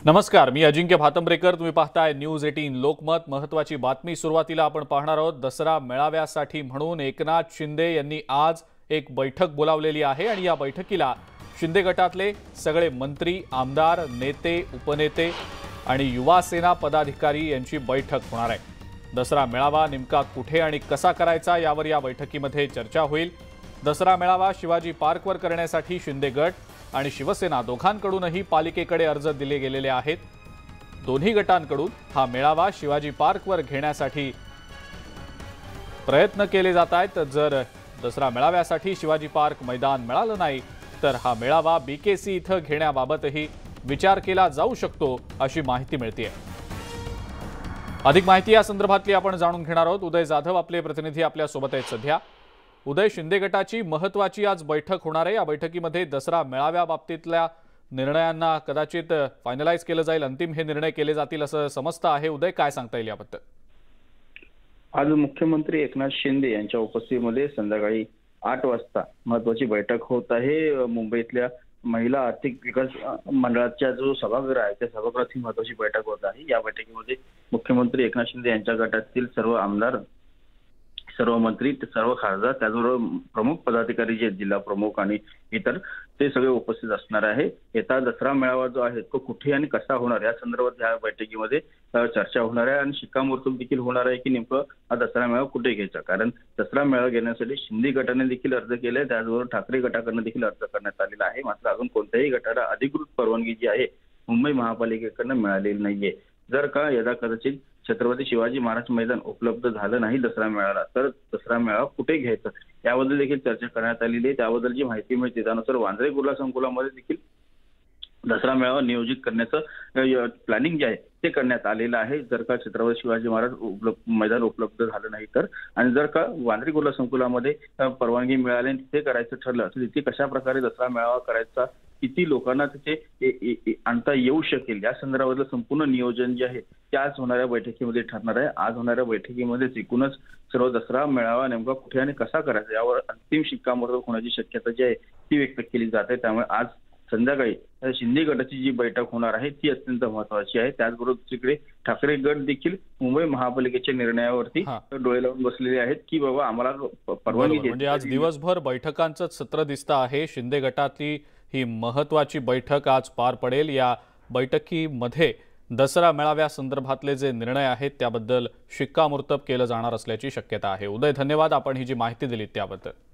नमस्कार, मी अजिंक्य भातंब्रेकर। तुम्ही पाहताय न्यूज 18 लोकमत। महत्त्वाची बातमी सुरुवातीला आपण पाहणार आहोत। दसरा मेळाव्यासाठी म्हणून एकनाथ शिंदे यांनी आज एक बैठक बोलावलेली आहे आणि या बैठकीला शिंदे गटातले सगळे मंत्री, आमदार, नेते, उपनेते आणि युवा सेना पदाधिकारी यांची बैठक होणार आहे। दसरा मेळावा नेमका कुठे आणि कसा करायचा यावर या बैठकीमध्ये चर्चा होईल। दसरा मेळावा शिवाजी पार्कवर करण्यासाठी शिंदे गट आणि शिवसेना दोघांकडूनही पालिकेकडे अर्ज दिले गेलेले आहेत। दोन्ही गटांकडून हा मेळावा शिवाजी पार्कवर घेण्यासाठी प्रयत्न केले जात आहेत। जर दसरा मेळाव्यासाठी शिवाजी पार्क मैदान मिळालं नाही तर हा मेळावा बीकेसी इथं घेण्याबाबतही विचार केला जाऊ शकतो अशी माहिती मिळते। अधिक माहिती या संदर्भातली आपण जाणून घेणार आहोत। उदय जाधव आपले प्रतिनिधी आपल्या सोबत आहेत सध्या। उदय, शिंदे गटाची महत्त्वाची आज बैठक होणार आहे। या बैठकीमध्ये दसरा मेळाव्याबाबतीतल्या निर्णयांना कदाचित फायनलाइज केलं जाईल, अंतिम हे निर्णय केले जातील असं समजतं आहे। उदय, काय सांगता येईल याबद्दल? आज मुख्यमंत्री एकनाथ शिंदे यांच्या उपस्थितीमध्ये संध्याकाळी 8 वाजता महत्त्वाची बैठक होत आहे। मुंबईतल्या महिला आर्थिक विकास मंडळाच्या जो सभागृह आहे त्या सभागृहात ही महत्त्वाची बैठक होत आहे। या बैठकीमध्ये मुख्यमंत्री एकनाथ शिंदे यांच्या गटातील सर्व आमदार, सर्व मंत्री, सर्व खासदार, त्याचबरोबर प्रमुख पदाधिकारी जे जिल्हा प्रमुख आणि इतर ते सगळे उपस्थित असणार आहे। येता दसरा मेळावा जो आहे तो कुठे आणि कसा होणार या संदर्भात या बैठकीमध्ये चर्चा होणार आहे आणि शिक्कामोर्तब देखील होणार आहे की नेमकं हा दसरा मेळावा कुठे घ्यायचा। कारण दसरा मेळावा घेण्यासाठी शिंदे गटाने देखील अर्ज केले, त्याचबरोबर ठाकरे गटाकडून देखील अर्ज करण्यात आलेला आहे। मात्र अजून कोणत्याही गटाला अधिकृत परवानगी जी आहे मुंबई महापालिकेकडून मिळालेली नाहीये। जर का यदा कदाचित छत्रपती शिवाजी महाराज मैदान उपलब्ध झालं नाही दसरा मेळाव्याला तर दसरा मेळावा कुठे घ्यायचा याबद्दल देखील चर्चा करण्यात आलेली आहे। त्याबद्दल जी माहिती मिळते त्यानुसार वांद्रे कुर्ला संकुलामध्ये देखील दसरा मेळावा नियोजित करण्याचं प्लॅनिंग जे आहे ते करण्यात आलेलं आहे। जर का छत्रपती शिवाजी महाराज मैदान उपलब्ध झालं नाही तर, आणि जर का वांद्रे कुर्ला संकुलामध्ये परवानगी मिळाली तिथे करायचं ठरलं तर तिथे कशा प्रकारे दसरा मेळावा करायचा, किती लोकांना तिथे आणता येऊ शकेल या संदर्भातलं संपूर्ण नियोजन जे आहे ते आज होणाऱ्या बैठकीमध्ये ठरणार आहे। आज होणाऱ्या बैठकीमध्ये एकूणच सर्व दसरा मेळावा नेमका कुठे आणि कसा करायचा यावर अंतिम शिक्कामोर्तब होण्याची शक्यता जी आहे ती व्यक्त केली जाते। त्यामुळे आज संध्याकाळी शिंदे गटाची जी बैठक होणार आहे ती अत्यंत महत्त्वाची आहे। त्याचबरोबर दुसरीकडे ठाकरे गट देखील मुंबई महापालिकेच्या निर्णयावरती डोळे लावून बसलेले आहेत की बाबा आम्हाला परवानगी द्या। म्हणजे आज दिवसभर बैठकांचं सत्र दिसतं आहे। शिंदे गटातली ही महत्त्वाची बैठक आज पार पडेल। या बैठकीमध्ये दसरा मेळाव्या संदर्भातले जे निर्णय आहेत त्याबद्दल शिक्कामोर्तब केलं जाणार असल्याची शक्यता आहे। उदय, धन्यवाद, आपण ही जी माहिती दिली त्याबद्दल।